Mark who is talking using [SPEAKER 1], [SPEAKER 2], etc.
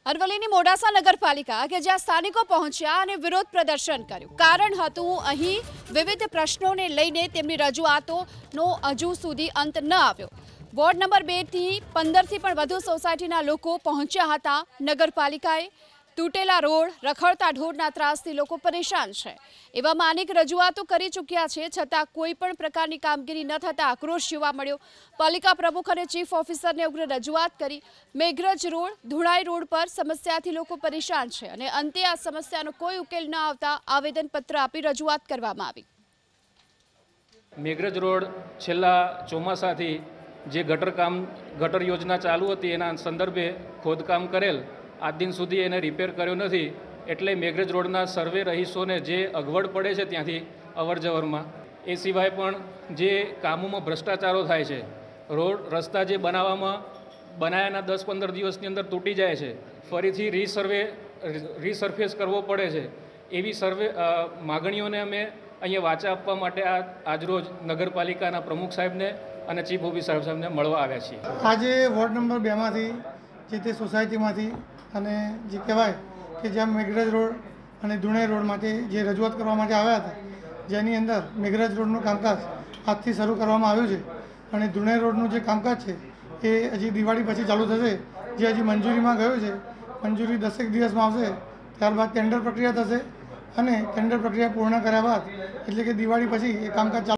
[SPEAKER 1] અરવલ્લીની મોડાસા નગરપાલિકા કે જ્યાં સ્થાનિકો પહોંચ્યા અને વિરોધ પ્રદર્શન કર્યું। કારણ હતું અહીં વિવિધ પ્રશ્નોને લઈને તેમની રજૂઆતોનો હજુ સુધી અંત ન આવ્યો। વોર્ડ નંબર 2 થી 15 થી પણ વધુ સોસાયટીના લોકો પહોંચ્યા હતા। નગરપાલિકાએ તૂટેલા રોડ, રખડતા ઢોરના ત્રાસથી લોકો પરેશાન છે એવામાં અનેક રજૂઆતો કરી ચૂક્યા છે, છતાં કોઈ પણ પ્રકારની કામગીરી ન થતા આક્રોશ જોવા મળ્યો। પાલિકા પ્રમુખ અને ચીફ ઓફિસરને ઉગ્ર રજૂઆત કરી। મેઘરજ રોડ, ધુણાઈ રોડ પર સમસ્યાથી લોકો પરેશાન છે અને અંતે આ સમસ્યાનો કોઈ ઉકેલ ન આવતા આવેદનપત્ર આપી રજૂઆત કરવામાં આવી।
[SPEAKER 2] મેઘરજ રોડ છેલ્લા ચોમાસાથી જે ગટર યોજના ચાલુ હતી એના સંદર્ભે ખોદકામ કરેલ આજ દિન સુધી એને રિપેર કર્યો નથી, એટલે મેઘરજ રોડના સર્વે રહીશોને જે અગવડ પડે છે ત્યાંથી અવર જવરમાં। એ સિવાય પણ જે કામોમાં ભ્રષ્ટાચારો થાય છે, રોડ રસ્તા જે બનાવ્યાના 10-15 દિવસની અંદર તૂટી જાય છે, ફરીથી રીસર્ફેસ કરવો પડે છે। એવી માગણીઓને અમે અહીંયા વાચા આપવા માટે આજરોજ નગરપાલિકાના પ્રમુખ સાહેબને અને ચીફ ઓફિસર સાહેબને મળવા આવ્યા છીએ।
[SPEAKER 3] આજે વોર્ડ નંબર 2માંથી જે તે સોસાયટીમાંથી અને જે કહેવાય કે જ્યાં મેઘરજ રોડ અને ધુણાઈ રોડ માટે જે રજૂઆત કરવા માટે આવ્યા હતા, જેની અંદર મેઘરજ રોડનું કામકાજ આજથી શરૂ કરવામાં આવ્યું છે અને ધુણાઈ રોડનું જે કામકાજ છે એ હજી દિવાળી પછી ચાલુ થશે, જે હજી મંજૂરીમાં ગયું છે। મંજૂરી 10 દિવસમાં આવશે, ત્યારબાદ ટેન્ડર પ્રક્રિયા થશે અને ટેન્ડર પ્રક્રિયા પૂર્ણ કર્યા બાદ એટલે કે દિવાળી પછી એ કામકાજ